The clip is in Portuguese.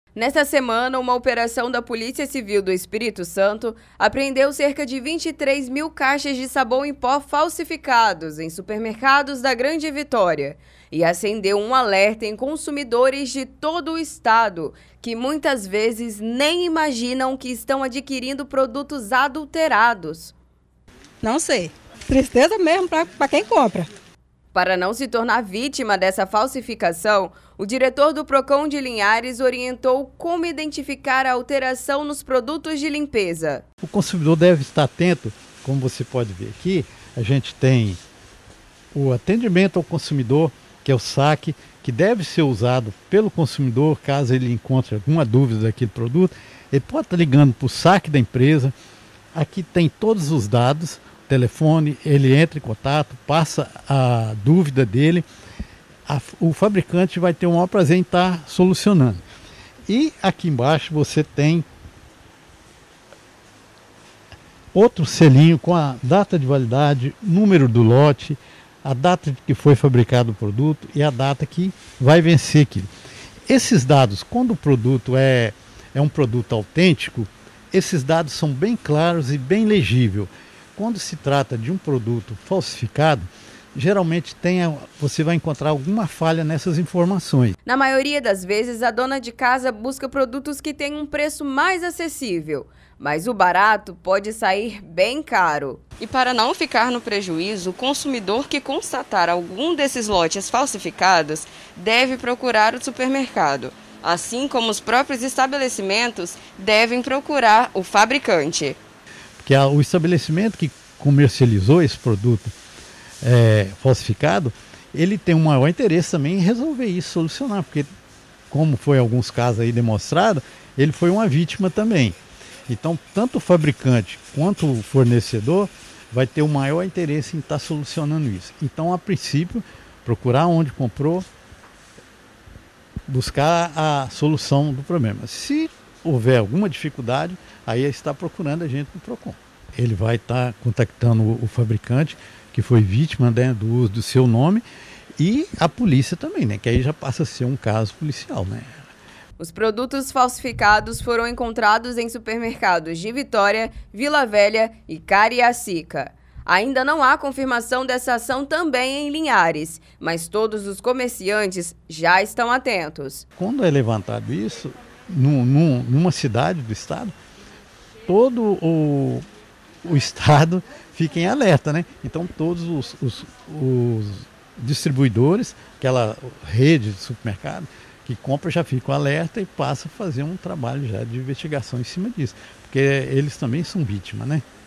Nesta semana, uma operação da Polícia Civil do Espírito Santo apreendeu cerca de 23 mil caixas de sabão em pó falsificados em supermercados da Grande Vitória e acendeu um alerta em consumidores de todo o estado que muitas vezes nem imaginam que estão adquirindo produtos adulterados. Não sei. Tristeza mesmo para quem compra. Para não se tornar vítima dessa falsificação, o diretor do Procon de Linhares orientou como identificar a alteração nos produtos de limpeza. O consumidor deve estar atento, como você pode ver aqui, a gente tem o atendimento ao consumidor, que é o saque, que deve ser usado pelo consumidor caso ele encontre alguma dúvida daquele produto. Ele pode estar ligando para o saque da empresa, aqui tem todos os dados, telefone, ele entra em contato, passa a dúvida dele, o fabricante vai ter o maior prazer em estar solucionando. E aqui embaixo você tem outro selinho com a data de validade, número do lote, a data que foi fabricado o produto e a data que vai vencer aquilo. Esses dados, quando o produto é um produto autêntico, esses dados são bem claros e bem legíveis. Quando se trata de um produto falsificado, geralmente você vai encontrar alguma falha nessas informações. Na maioria das vezes, a dona de casa busca produtos que têm um preço mais acessível, mas o barato pode sair bem caro. E para não ficar no prejuízo, o consumidor que constatar algum desses lotes falsificados deve procurar o supermercado, assim como os próprios estabelecimentos devem procurar o fabricante. Porque o estabelecimento que comercializou esse produto falsificado, ele tem um maior interesse também em resolver isso, solucionar, porque como foi em alguns casos aí demonstrado, ele foi uma vítima também. Então, tanto o fabricante quanto o fornecedor vai ter o maior interesse em estar solucionando isso. Então, a princípio, procurar onde comprou, buscar a solução do problema. Se houver alguma dificuldade, aí está procurando a gente no Procon. Ele vai estar contactando o fabricante que foi vítima, né, do uso do seu nome, e a polícia também, né, que aí já passa a ser um caso policial, né. Os produtos falsificados foram encontrados em supermercados de Vitória, Vila Velha e Cariacica. Ainda não há confirmação dessa ação também em Linhares, mas todos os comerciantes já estão atentos. Quando é levantado isso, numa cidade do estado, todo o estado fica em alerta, né? Então todos os distribuidores, aquela rede de supermercado que compra, já ficam alerta e passa a fazer um trabalho já de investigação em cima disso, porque eles também são vítimas, né?